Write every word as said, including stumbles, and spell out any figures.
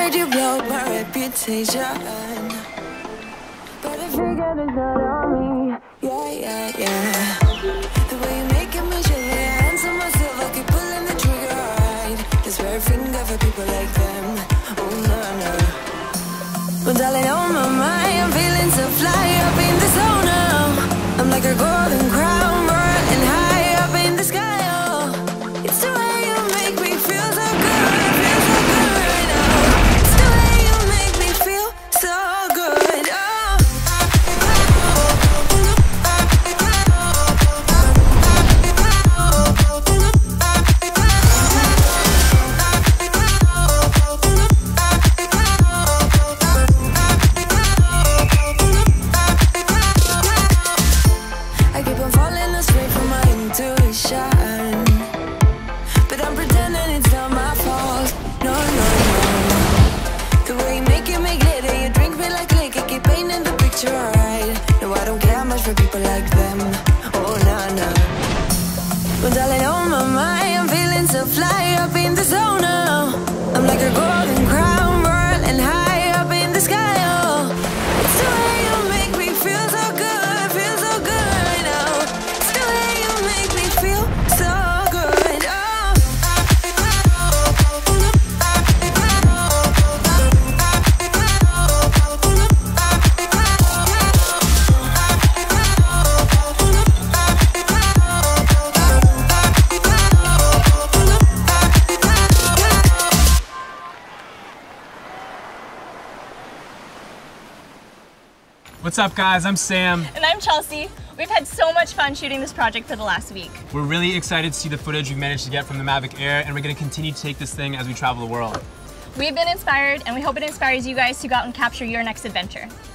heard you broke my reputation, but I figured it's not on me. Yeah, yeah, yeah. The way you make it, me shake your hands on myself, I keep pulling the trigger right. This very finger for people like them. Oh no, no. Well, darling, on my mind, I'm feeling so fly up in the zone now. I'm like a golden crown, rolling high up in the sky. Oh, it's the way you make me feel so good, feel so good right now. It's the way you make me feel so good. Oh. I keep on falling astray from my intuition, but I'm pretending it's not my fault. No, no, no. The way you make it, make glitter, you drink me like liquor, keep painting the picture right. No, I don't care much for people like them. Oh, no, no. Well, darling, on my mind, I'm feeling so fly up in the zone now. I'm like a golden crown, rolling high up in the sky. Oh, it's the way you make me feel so good, feel so good right now. It's the way you make me feel so good. Oh. What's up, guys? I'm Sam. And I'm Chelsea. We've had so much fun shooting this project for the last week. We're really excited to see the footage we managed to get from the Mavic Air, and we're going to continue to take this thing as we travel the world. We've been inspired, and we hope it inspires you guys to go out and capture your next adventure.